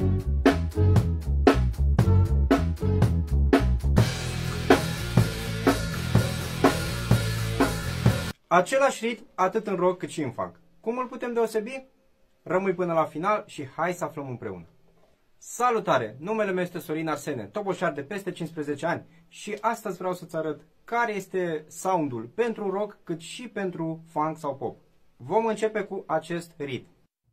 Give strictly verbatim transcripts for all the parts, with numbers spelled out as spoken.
Același ritm atât în rock cât și în funk. Cum îl putem deosebi? Rămâi până la final și hai să aflăm împreună. Salutare! Numele meu este Sorin Arsene, toboșar de peste cincisprezece ani și astăzi vreau să-ți arăt care este soundul pentru rock cât și pentru funk sau pop. Vom începe cu acest ritm.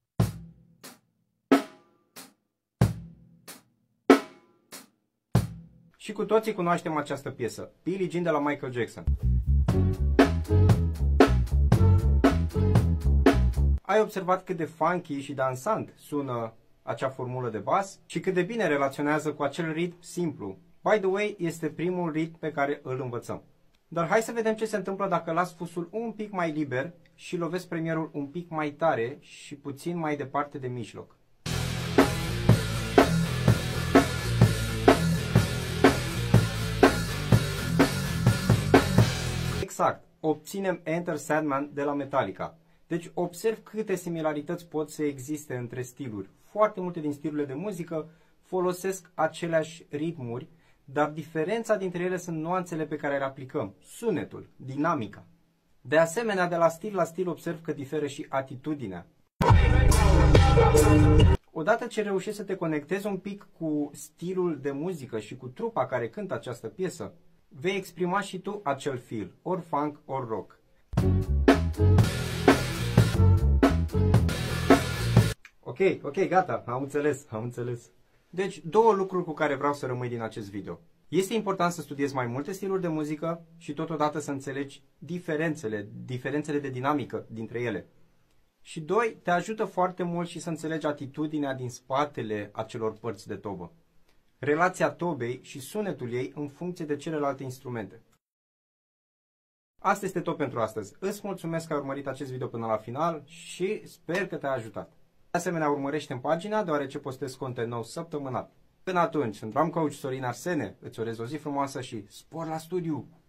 Și cu toții cunoaștem această piesă, Billie Jean de la Michael Jackson. Ai observat cât de funky și dansant sună acea formulă de bas și cât de bine relaționează cu acel ritm simplu. By the way, este primul ritm pe care îl învățăm. Dar hai să vedem ce se întâmplă dacă las fusul un pic mai liber și lovesc premierul un pic mai tare și puțin mai departe de mijloc. Exact, obținem Enter Sandman de la Metallica. Deci observ câte similarități pot să existe între stiluri. Foarte multe din stilurile de muzică folosesc aceleași ritmuri, dar diferența dintre ele sunt nuanțele pe care le aplicăm, sunetul, dinamica. De asemenea, de la stil la stil observ că diferă și atitudinea. Odată ce reușești să te conectezi un pic cu stilul de muzică și cu trupa care cântă această piesă, vei exprima și tu acel feel, ori funk, ori rock. Ok, ok, gata, am înțeles, am înțeles. Deci, două lucruri cu care vreau să rămâi din acest video. Este important să studiezi mai multe stiluri de muzică și totodată să înțelegi diferențele, diferențele de dinamică dintre ele. Și doi, te ajută foarte mult și să înțelegi atitudinea din spatele acelor părți de tobă. Relația tobei și sunetul ei în funcție de celelalte instrumente. Asta este tot pentru astăzi. Îți mulțumesc că ai urmărit acest video până la final și sper că te-a ajutat. De asemenea, urmărește-mi pagina, deoarece postez content nou săptămânal. Până atunci, sunt drum coach Sorin Arsene, îți urez o zi frumoasă și spor la studiu!